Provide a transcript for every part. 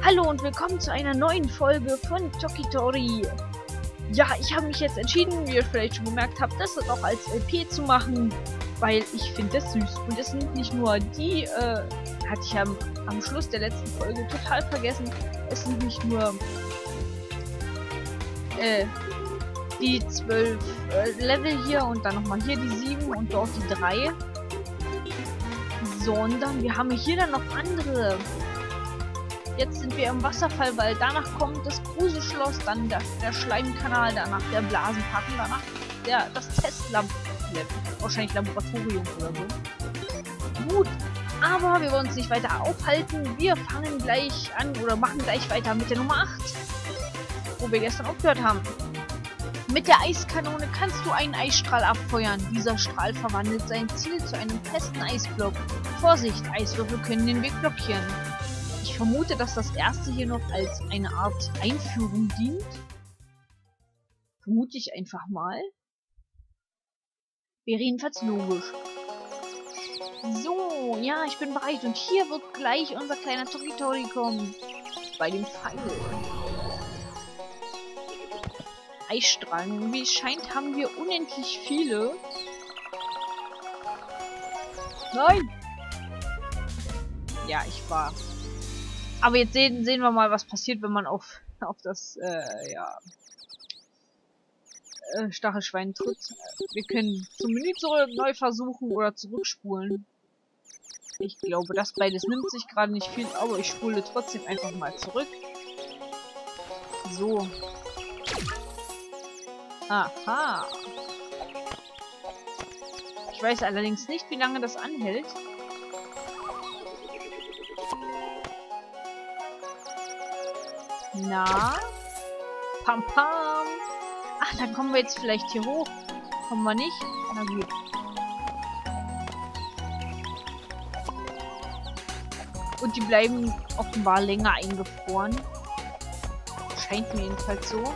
Hallo und willkommen zu einer neuen Folge von Tokitori. Ja, ich habe mich jetzt entschieden, wie ihr vielleicht schon gemerkt habt, das auch als LP zu machen, weil ich finde das süß. Und es sind nicht nur die, hatte ich am Schluss der letzten Folge total vergessen, es sind nicht nur die 12 Level hier und dann nochmal hier die 7 und dort die 3, sondern wir haben hier dann noch andere. Jetzt sind wir im Wasserfall, weil danach kommt das Gruselschloss, dann der Schleimkanal, danach der Blasenpark und danach das Testlab, wahrscheinlich Laboratorium oder so. Gut, aber wir wollen uns nicht weiter aufhalten. Wir fangen gleich an oder machen gleich weiter mit der Nummer 8, wo wir gestern aufgehört haben. Mit der Eiskanone kannst du einen Eisstrahl abfeuern. Dieser Strahl verwandelt sein Ziel zu einem festen Eisblock. Vorsicht, Eiswürfel können den Weg blockieren. Ich vermute, dass das erste hier noch als eine Art Einführung dient. Vermute ich einfach mal. Wäre jedenfalls logisch. So, ja, ich bin bereit. Und hier wird gleich unser kleiner Tokitori kommen. Bei dem Pfeil. Eisstrahlen. Wie es scheint, haben wir unendlich viele. Nein! Ja, ich war... Aber jetzt sehen wir mal, was passiert, wenn man auf das, Stachelschwein tritt. Wir können zum Menü zurück, neu versuchen oder zurückspulen. Ich glaube, das beides nimmt sich gerade nicht viel, aber ich spule trotzdem einfach mal zurück. So. Aha. Ich weiß allerdings nicht, wie lange das anhält. Na? Pam pam. Ach, dann kommen wir jetzt vielleicht hier hoch. Kommen wir nicht? Na gut. Und die bleiben offenbar länger eingefroren. Scheint mir jedenfalls so.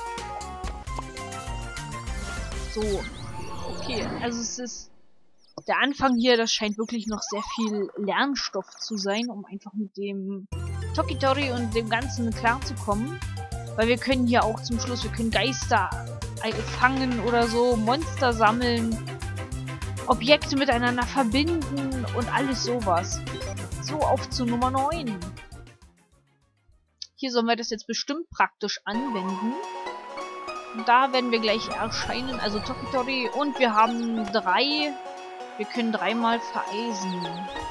So. Okay, also es ist... Der Anfang hier, das scheint wirklich noch sehr viel Lernstoff zu sein, um einfach mit dem Tokitori und dem Ganzen klarzukommen. Weil wir können hier auch zum Schluss, wir können Geister fangen oder so, Monster sammeln, Objekte miteinander verbinden und alles sowas. So, auf zu Nummer 9. Hier sollen wir das jetzt bestimmt praktisch anwenden. Und da werden wir gleich erscheinen, also Tokitori. Und wir haben 3, wir können 3-mal vereisen.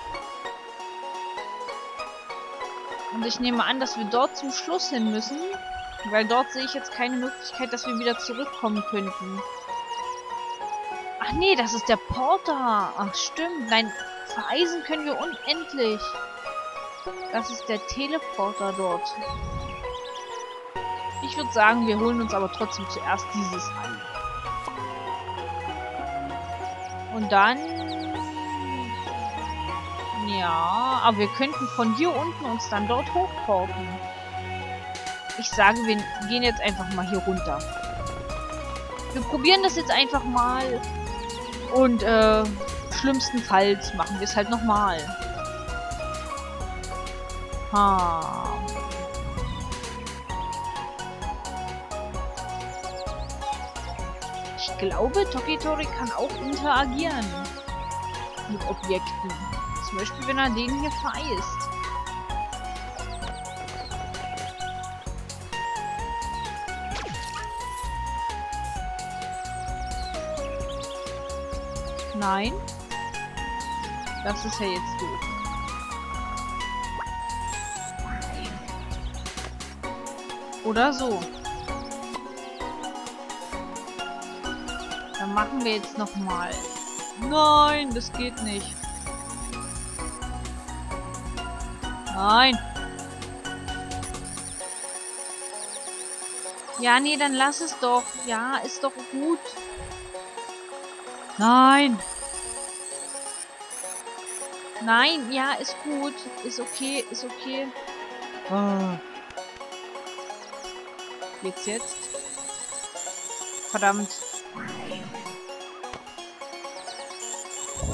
Und ich nehme an, dass wir dort zum Schluss hin müssen. Weil dort sehe ich jetzt keine Möglichkeit, dass wir wieder zurückkommen könnten. Ach nee, das ist der Porter. Ach stimmt. Nein, vereisen können wir unendlich. Das ist der Teleporter dort. Ich würde sagen, wir holen uns aber trotzdem zuerst dieses an. Und dann... Ja, aber wir könnten von hier unten uns dann dort hochporten. Ich sage, wir gehen jetzt einfach mal hier runter. Wir probieren das jetzt einfach mal. Und, schlimmstenfalls machen wir es halt nochmal. Ha. Ich glaube, Tokitori kann auch interagieren. Mit Objekten. Zum Beispiel, wenn er den hier vereist. Nein. Das ist ja jetzt doof. Oder so. Dann machen wir jetzt nochmal. Nein, das geht nicht. Nein. Ja, nee, dann lass es doch. Ja, ist doch gut. Nein. Nein, ja, ist gut. Ist okay, ist okay. Oh. Geht's jetzt? Verdammt.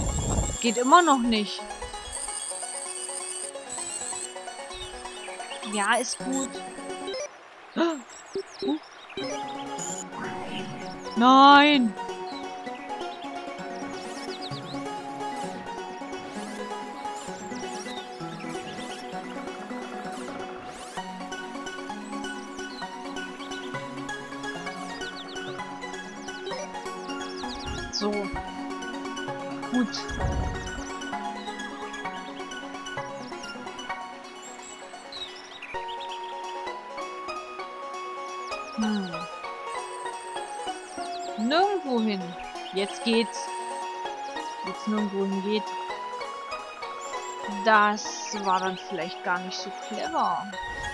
Geht immer noch nicht. Ja, ist gut. Nein! So. Gut. Nirgendwo hin. Jetzt geht's. Jetzt nirgendwo hin geht. Das war dann vielleicht gar nicht so clever.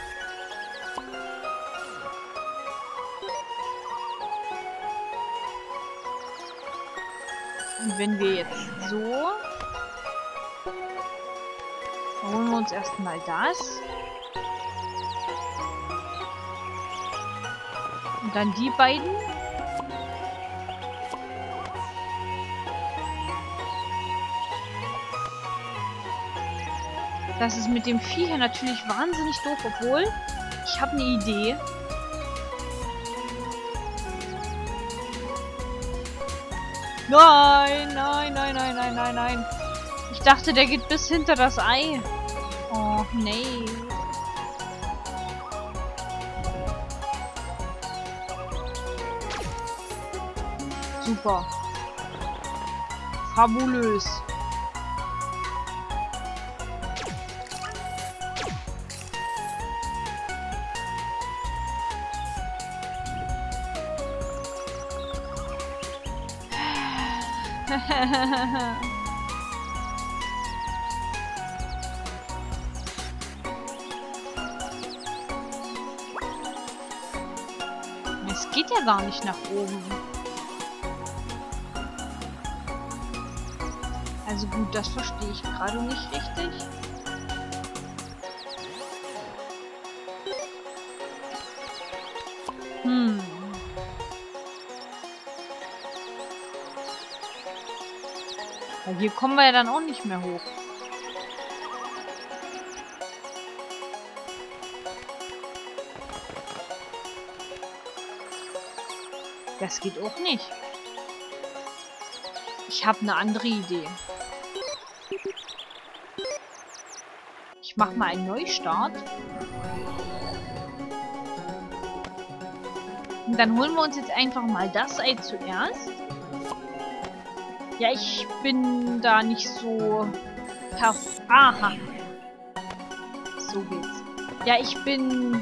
Und wenn wir jetzt so... Dann holen wir uns erstmal das. Und dann die beiden. Das ist mit dem Vieh hier natürlich wahnsinnig doof, obwohl ich habe eine Idee. Nein, nein, nein, nein, nein, nein, nein. Ich dachte, der geht bis hinter das Ei. Oh, nee. Super. Fabulös. Es geht ja gar nicht nach oben. Also gut, das verstehe ich gerade nicht richtig. Ja, hier kommen wir ja dann auch nicht mehr hoch. Das geht auch nicht. Ich habe eine andere Idee. Ich mache mal einen Neustart. Und dann holen wir uns jetzt einfach mal das Ei zuerst. Ja, ich bin da nicht so... Aha. So geht's. Ja, ich bin...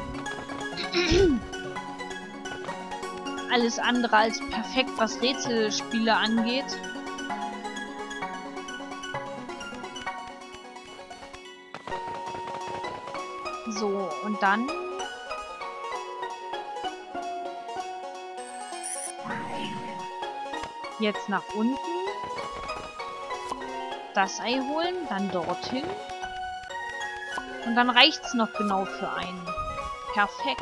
alles andere als perfekt, was Rätselspiele angeht. So, und dann... Jetzt nach unten. Das Ei holen, dann dorthin. Und dann reicht's noch genau für einen. Perfekt.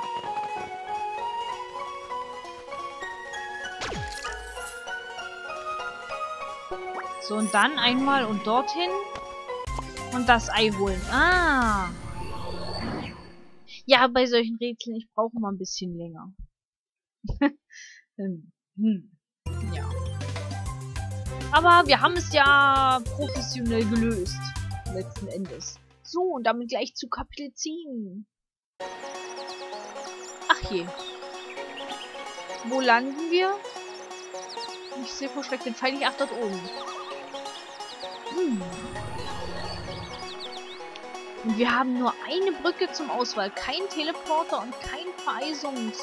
So, und dann einmal und dorthin. Und das Ei holen. Ah. Ja, bei solchen Rätseln, ich brauche mal ein bisschen länger. Ja. Aber wir haben es ja professionell gelöst. Letzten Endes. So, und damit gleich zu Kapitel 10. Ach je. Wo landen wir? Ich sehe verschreckt den Pfeil. Ach, dort oben. Und wir haben nur eine Brücke zum Auswahl. Kein Teleporter und kein Vereisungsding.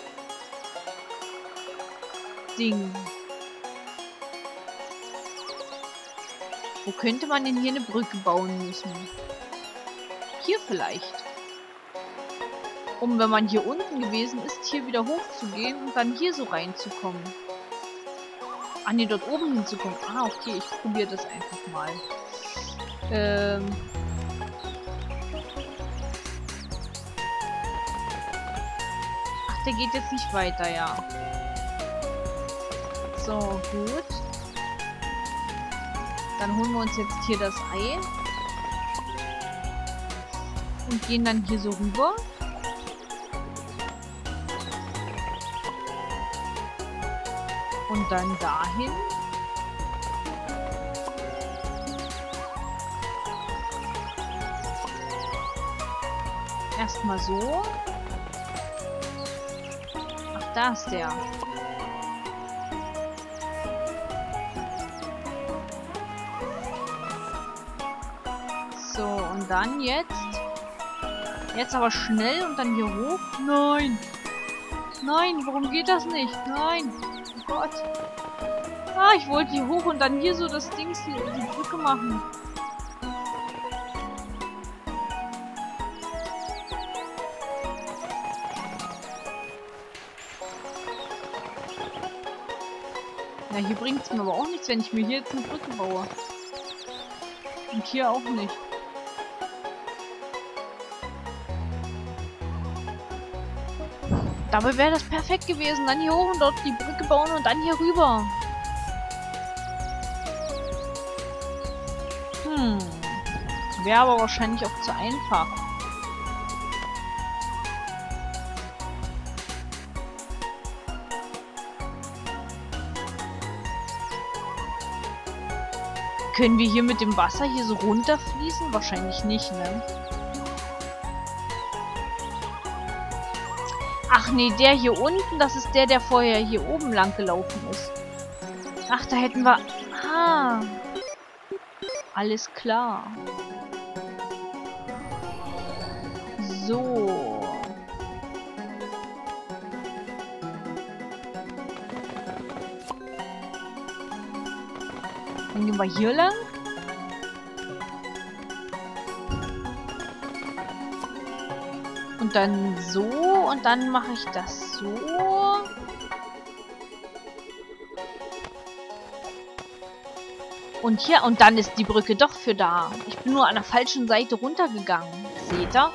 Wo könnte man denn hier eine Brücke bauen müssen? Hier vielleicht. Um, wenn man hier unten gewesen ist, hier wieder hochzugehen und dann hier so reinzukommen. Ah ne, dort oben hinzukommen. Ah, okay, ich probiere das einfach mal. Ach, der geht jetzt nicht weiter, ja. So, gut. Dann holen wir uns jetzt hier das Ei. und gehen dann hier so rüber. Und dann dahin. Erstmal so. Ach, da ist der. So, und dann jetzt. Jetzt aber schnell und dann hier hoch. Nein! Nein, warum geht das nicht? Nein! Oh Gott! Ah, ich wollte hier hoch und dann hier so das Ding, die Brücke machen. Na, hier bringt es mir aber auch nichts, wenn ich mir hier jetzt eine Brücke baue. Und hier auch nicht. Dabei wäre das perfekt gewesen. Dann hier hoch und dort die Brücke bauen und dann hier rüber. Wäre aber wahrscheinlich auch zu einfach. Können wir hier mit dem Wasser hier so runterfließen? Wahrscheinlich nicht, ne? Ach nee, der hier unten, das ist der, der vorher hier oben lang gelaufen ist. Ach, da hätten wir... Ah. Alles klar. So. Dann gehen wir hier lang. Und dann so. Und dann mache ich das so. Und hier. Und dann ist die Brücke doch für da. Ich bin nur an der falschen Seite runtergegangen. Seht ihr?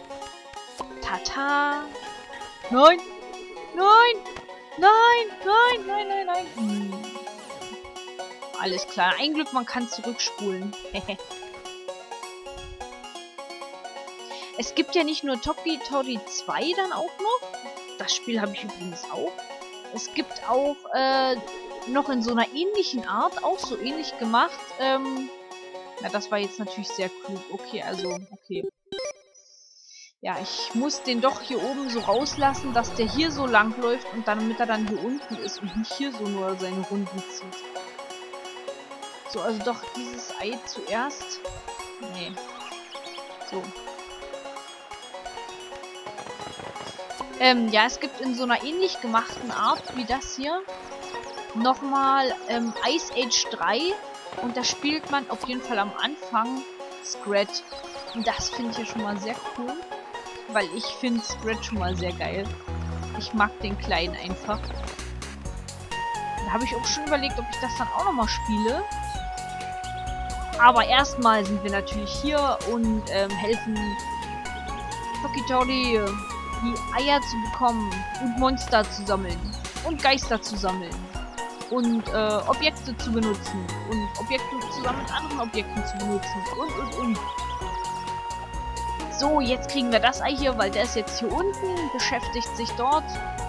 Tata. Nein. Nein. Nein. Nein. Nein. Nein. Nein. Alles klar. Ein Glück, man kann zurückspulen. Es gibt ja nicht nur Toki Tori 2 dann auch noch. Das Spiel habe ich übrigens auch. Es gibt auch noch in so einer ähnlichen Art, auch so ähnlich gemacht. Ja, das war jetzt natürlich sehr klug. Okay, also, okay. Ja, ich muss den doch hier oben so rauslassen, dass der hier so lang läuft und dann, damit er dann hier unten ist und nicht hier so nur seine Runden zieht. So, also doch dieses Ei zuerst. Nee. So. Ja, es gibt in so einer ähnlich gemachten Art wie das hier nochmal Ice Age 3 und da spielt man auf jeden Fall am Anfang Scrat. Und das finde ich ja schon mal sehr cool, weil ich finde Scrat schon mal sehr geil. Ich mag den Kleinen einfach. Da habe ich auch schon überlegt, ob ich das dann auch nochmal spiele. Aber erstmal sind wir natürlich hier und helfen Toki Tori die Eier zu bekommen und Monster zu sammeln und Geister zu sammeln und Objekte zu benutzen und Objekte zusammen mit anderen Objekten zu benutzen und. So, jetzt kriegen wir das Ei hier, weil der ist jetzt hier unten, beschäftigt sich dort.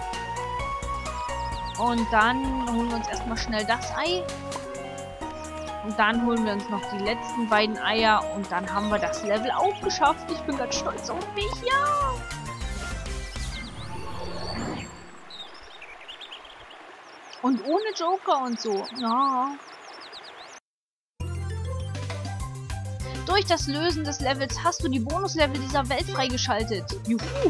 Und dann holen wir uns erstmal schnell das Ei. Und dann holen wir uns noch die letzten beiden Eier und dann haben wir das Level auch geschafft. Ich bin ganz stolz auf mich, ja! Und ohne Joker und so. Ja. Durch das Lösen des Levels hast du die Bonuslevel dieser Welt freigeschaltet. Juhu!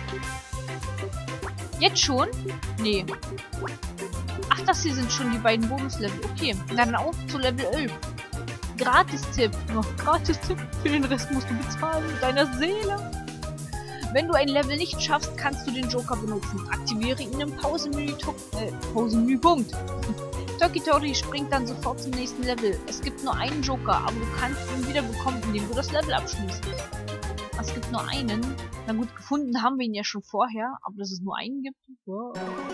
Jetzt schon? Nee. Ach, das hier sind schon die beiden Bonuslevel. Okay, dann auf zu Level 11. Gratis-Tipp. Noch Gratis-Tipp. Für den Rest musst du bezahlen mit deiner Seele. Wenn du ein Level nicht schaffst, kannst du den Joker benutzen. Aktiviere ihn im Pausenmenü-Punkt. Toki Tori springt dann sofort zum nächsten Level. Es gibt nur einen Joker, aber du kannst ihn wieder bekommen, indem du das Level abschließt. Es gibt nur einen. Na gut, gefunden haben wir ihn ja schon vorher, aber dass es nur einen gibt. Wow.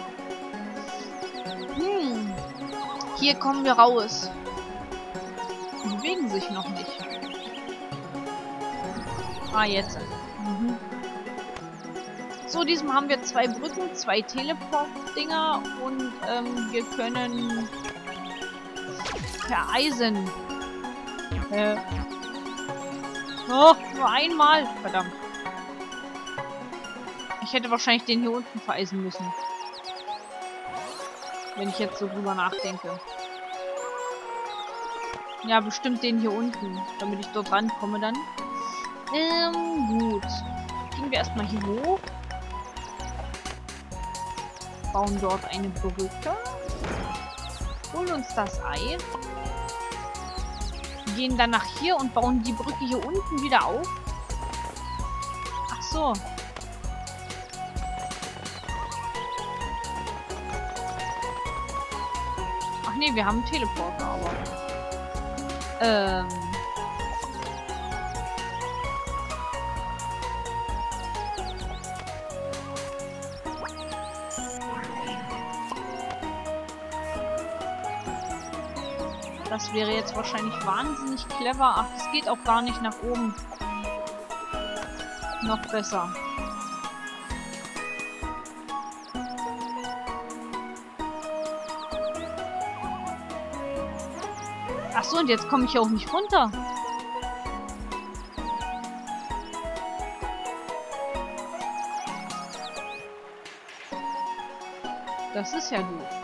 Hier kommen wir raus. Die bewegen sich noch nicht. Ah, jetzt. Mhm. So, diesmal haben wir 2 Brücken, 2 Teleport-Dinger und wir können vereisen. Oh, nur einmal. Verdammt. Ich hätte wahrscheinlich den hier unten vereisen müssen. Wenn ich jetzt so drüber nachdenke. Ja, bestimmt den hier unten, damit ich dort rankomme dann. Gut. Gehen wir erstmal hier hoch. Bauen dort eine Brücke. Holen uns das Ei. Gehen dann nach hier und bauen die Brücke hier unten wieder auf. Ach so. Ach nee, wir haben einen Teleporter, aber... Das wäre jetzt wahrscheinlich wahnsinnig clever. Ach, das geht auch gar nicht nach oben. Noch besser. Ach so, und jetzt komme ich auch nicht runter. Das ist ja gut.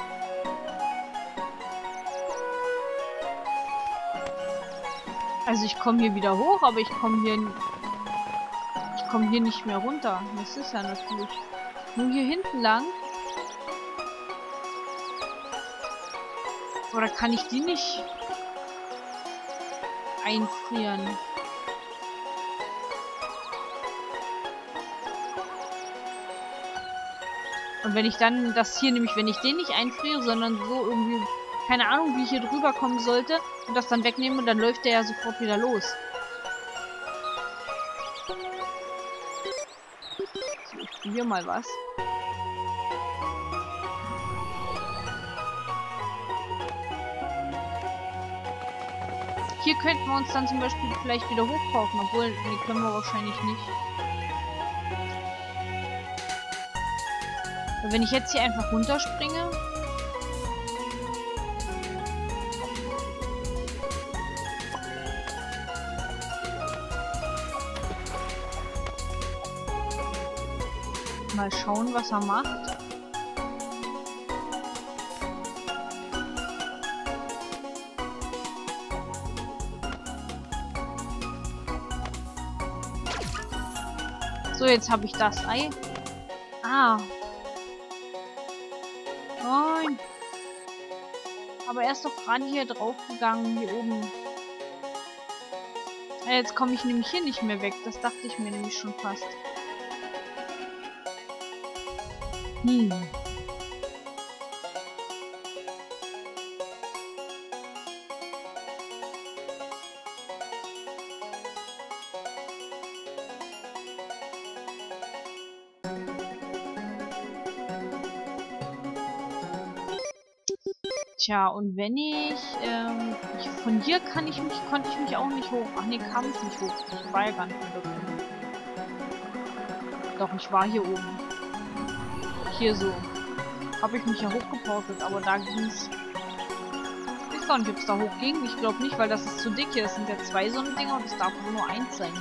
Also ich komme hier wieder hoch, aber ich komme hier nicht mehr runter. Das ist ja natürlich nur hier hinten lang. Oder kann ich die nicht einfrieren? Und wenn ich dann das hier nämlich, wenn ich den nicht einfriere, sondern so irgendwie, keine Ahnung, wie ich hier drüber kommen sollte und das dann wegnehme, dann läuft der ja sofort wieder los. So, ich probiere mal was. Hier könnten wir uns dann zum Beispiel vielleicht wieder hochkaufen, obwohl, nee, können wir wahrscheinlich nicht. Aber wenn ich jetzt hier einfach runterspringe... Mal schauen, was er macht. So, jetzt habe ich das Ei. Ah. Nein. Aber er ist doch gerade hier drauf gegangen, hier oben. Ja, jetzt komme ich nämlich hier nicht mehr weg. Das dachte ich mir nämlich schon fast. Tja, und wenn von hier konnte ich mich auch nicht hoch. Ach nee, kam ich nicht hoch. Ich war ja gar nicht mehr da oben. Doch, ich war hier oben. Hier so. Habe ich mich ja hochgeportet, aber da ging's. Ich weiß gar nicht, ob es da hoch ging. Ich glaube nicht, weil das ist zu dick hier. Das sind ja 2 so eine Dinger und es darf nur 1 sein.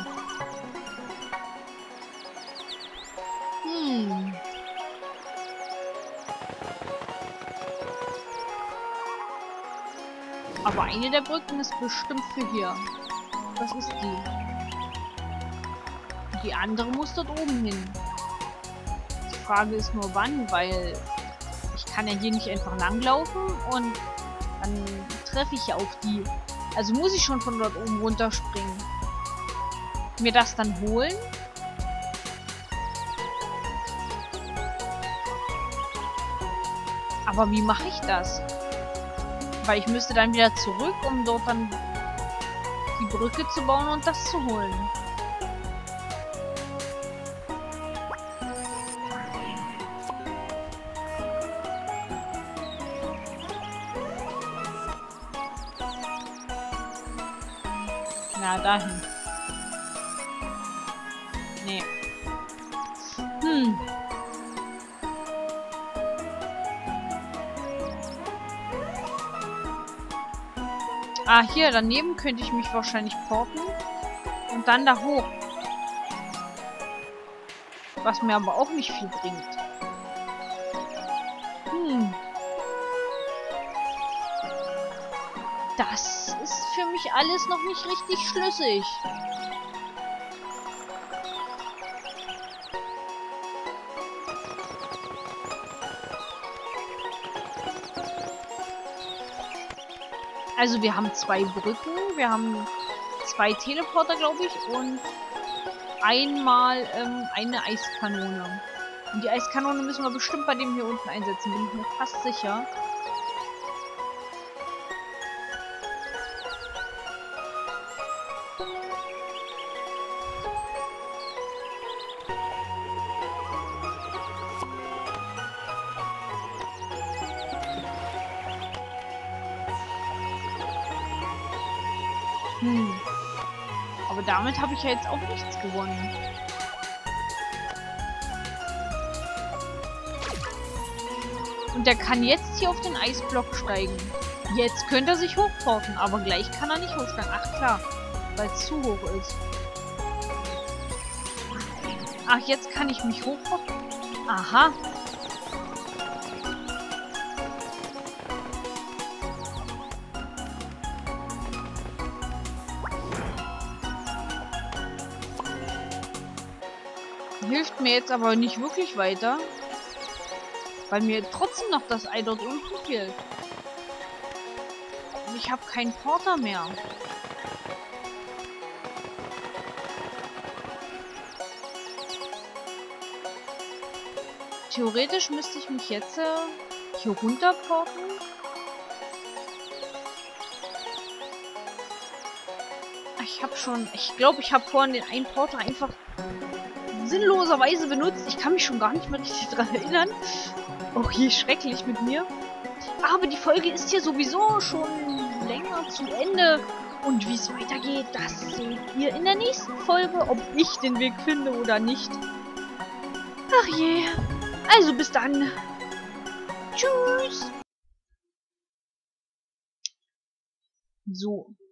Aber eine der Brücken ist bestimmt für hier. Das ist die. Die andere muss dort oben hin. Die Frage ist nur wann, weil ich kann ja hier nicht einfach langlaufen und dann treffe ich ja auf die. Also muss ich schon von dort oben runterspringen. Mir das dann holen. Aber wie mache ich das? Weil ich müsste dann wieder zurück, um dort dann die Brücke zu bauen und das zu holen. Na, dahin. Nee. Hm. Ah, hier daneben könnte ich mich wahrscheinlich porten. Und dann da hoch. Was mir aber auch nicht viel bringt. Hm. Das ist für mich alles noch nicht richtig schlüssig. Also wir haben 2 Brücken, wir haben 2 Teleporter, glaube ich, und einmal eine Eiskanone. Und die Eiskanone müssen wir bestimmt bei dem hier unten einsetzen, bin ich mir fast sicher. Aber damit habe ich ja jetzt auch nichts gewonnen. Und der kann jetzt hier auf den Eisblock steigen. Jetzt könnte er sich hochporten, aber gleich kann er nicht hochsteigen. Ach klar, weil es zu hoch ist. Ach, jetzt kann ich mich hochporten. Aha. Hilft mir jetzt aber nicht wirklich weiter. Weil mir trotzdem noch das Ei dort unten fehlt. Und ich habe keinen Porter mehr. Theoretisch müsste ich mich jetzt hier runter porten. Ich glaube, ich habe vorhin den einen Porter einfach sinnloserweise benutzt. Ich kann mich schon gar nicht mehr richtig dran erinnern. Oh je, schrecklich mit mir. Aber die Folge ist hier sowieso schon länger zu Ende. Und wie es weitergeht, das seht ihr in der nächsten Folge, ob ich den Weg finde oder nicht. Ach je. Also bis dann. Tschüss. So.